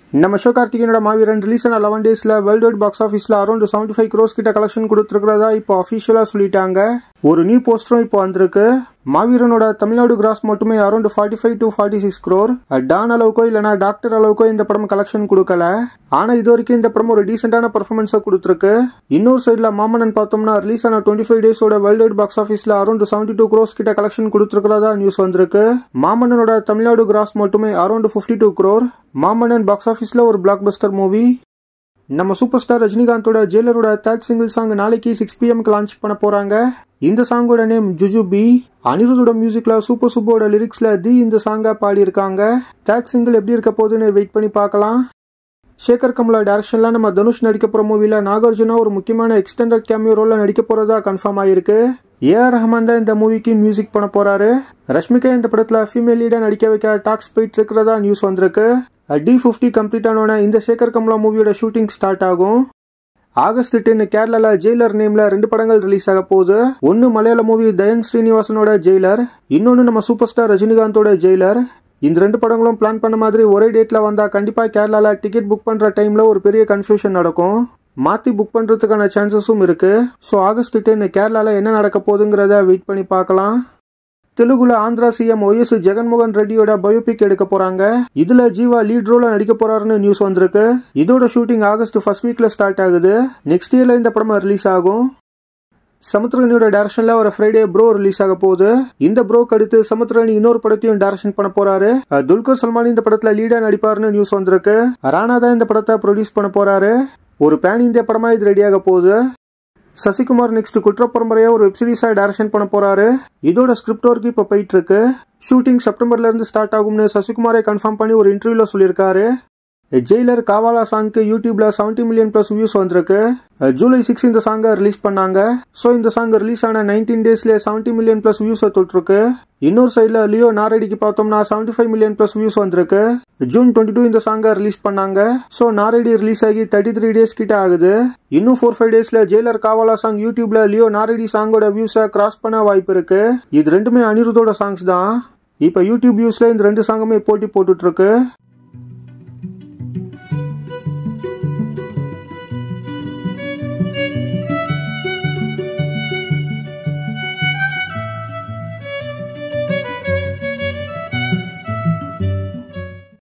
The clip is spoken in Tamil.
நம்ம சிவகார்த்திகேயனோட மாவீரன் ரிலீஸ் ஆன 11 டேஸ்ல வேர்ல்ட் வைட் பாக்ஸ் ஆஃபீஸ்ல அரௌண்ட் 75 crores கிட்ட கலெக்ஷன் கொடுத்துருக்கிறதா இப்போ அஃபிஷியலா சொல்லிட்டாங்க. ஒரு நியூ போஸ்டரும் இப்போ வந்திருக்கு. மாவீரனோட தமிழ்நாடு கிராஸ் மட்டுமே அரௌண்ட் 45 to 46 crore. டான் அளவுக்கோ இல்லைனா டாக்டர் அளவுக்கோ இந்த படம் கலெக்ஷன் கொடுக்கல. ஆனா இது வரைக்கும் இந்த படம் ஒரு டீசென்டான பெர்ஃபார்மன்ஸை கொடுத்துருக்கு. இன்னொரு சைட்ல மாமன்னன் பார்த்தோம்னா ரிலீஸ் ஆன 25 டேஸோட வேர்ல்ட் வைட் பாக்ஸ் ஆஃபீஸ்ல அரௌண்ட் 72 crores கிட்ட கலெக்ஷன் கொடுத்துருக்கிறதா நியூஸ் வந்திருக்கு. மாமன்னனோட தமிழ்நாடு கிராஸ் மட்டுமே அரௌண்ட் 52 crore. மாமன்னன் பாக்ஸ் ஆஃபீஸ்ல ஒரு பிளாக் பஸ்டர் மூவி. நம்ம சூப்பர் ஸ்டார் ரஜினிகாந்தோட ஜெயிலரோட தேர்ட் சிங்கிள் சாங் நாளைக்கு 6 PM லான்ச் பண்ண போறாங்க. இந்த சாங்கோட நேம் ஜுஜுபி. அனிருத்தோட மியூசிக்ல சூப்பர் சுப்போட லிரிக்ஸ்ல இந்த சாங்கா பாடி இருக்காங்க. தேர்ட் சிங்கிள் எப்படி இருக்க போகுதுன்னு வெயிட் பண்ணி பார்க்கலாம். சேகர் கமலா டைரக்ஷன்ல நம்ம தனுஷ் நடிக்க போற மூவில நாகார்ஜுனா ஒரு முக்கியமான எக்ஸ்டெண்டட் கேமியோ ரோல்ல நடிக்க போறதா கன்ஃபார்ம் ஆயிருக்கு. ஏஆர் ரஹ்மான் தான் இந்த மூவிக்கு மியூசிக் பண்ண போறாரு. ரஷ்மிகா இந்த படத்துல ஃபீமேல் லீடா நடிக்க வைக்க டாக்ஸ் போயிட்டு இருக்கிறதா நியூஸ் வந்திருக்கு. D50 கம்ப்ளீட் ஆனோட இந்த சேகர் கமலா மூவியோட ஷூட்டிங் ஸ்டார்ட் ஆகும். ஆகஸ்ட் 10 கேரளால ஜெயிலர் நேம்ல 2 படங்கள் ரிலீஸ் ஆக போகுது. ஒன்னு மலையாள மூவி தயன் ஸ்ரீனிவாசனோட ஜெயிலர், இன்னொன்னு நம்ம சூப்பர் ஸ்டார் ரஜினிகாந்தோட ஜெயிலர். இந்த 2 படங்களும் பிளான் பண்ண மாதிரி ஒரே டேட்ல வந்தா கண்டிப்பா கேரளால டிக்கெட் புக் பண்ற டைம்ல ஒரு பெரிய கன்ஃபியூஷன் நடக்கும். மாத்தி புக் பண்றதுக்கான சான்சஸும் இருக்கு. ஸோ ஆகஸ்ட் 10 கேரளால என்ன நடக்க போகுதுங்கிறத வெயிட் பண்ணி பார்க்கலாம். தெலுங்குல ஆந்திரா சிஎம் ஒய்எஸ் ஜெகன்மோகன் ரெட்டியோட பயோபிக் எடுக்க போறாங்க. இதுல ஜீவா லீட் ரோல நடிக்க போறாருன்னு நியூஸ் வந்திருக்கு. இதோட ஷூட்டிங் ஆகஸ்ட் ஃபர்ஸ்ட் வீக்ல ஸ்டார்ட் ஆகுது. நெக்ஸ்ட் இயர்ல இந்த படம் ரிலீஸ் ஆகும். சமுத்திரகனியோட டைரக்ஷன்ல ஒரு ஃப்ரைடே ப்ரோ ரிலீஸ் ஆக போகுது. இந்த ப்ரோக்கு அடுத்து சமுத்திரகனி இன்னொரு படத்தையும் டைரக்ஷன் பண்ண போறாரு. துல்கர் சல்மான் இந்த படத்துல லீடா நடிப்பாருன்னு நியூஸ் வந்திருக்கு. ராணா தான் இந்த படத்தை ப்ரொடியூஸ் பண்ண போறாரு. ஒரு பேன் இந்தியா படமா இது ரெடியாக போகுது. சசிகுமார் நெக்ஸ்ட் குற்ற பரம்பரையா ஒரு வெப்சீரிஸா டைரக்ஷன் பண்ண போறாரு. இதோட ஸ்கிரிப்ட் ஒர்க் இப்ப போயிட்டு இருக்கு. ஷூட்டிங் செப்டம்பர்ல இருந்து ஸ்டார்ட் ஆகும்னு சசிகுமாரை கன்ஃபார்ம் பண்ணி ஒரு இன்டர்வியூல சொல்லியிருக்காரு. ஜெயிலர் காவாலா சாங்க்கு யூடியூப்ல 70 million+ வியூஸ் வந்திருக்கு. ஜூலை 6 இந்த சாங்கை ரிலீஸ் பண்ணாங்க. ஸோ இந்த சாங் ரிலீஸ் ஆன 19 டேஸ்ல 70 million+ வியூஸை தொட்டிருக்கு. இன்னொரு சைட்ல லியோ நாரடிக்கு பார்த்தோம்னா 75 million+ வியூஸ் வந்திருக்கு. ஜூன் 22 இந்த சாங்கை ரிலீஸ் பண்ணாங்க. ஸோ நாரடி ரிலீஸ் ஆகி 33 டேஸ் கிட்ட ஆகுது. இன்னும் 4-5 டேஸ்ல ஜெயிலர் காவாலா சாங் யூடியூப்ல லியோ நாரடி சாங்கோட வியூஸை கிராஸ் பண்ண வாய்ப்பு இருக்கு. இது ரெண்டுமே அனிருத்தோட சாங்ஸ் தான். இப்ப யூடியூப் வியூஸ்ல இந்த 2 சாங்குமே போட்டி போட்டுட்டு இருக்கு.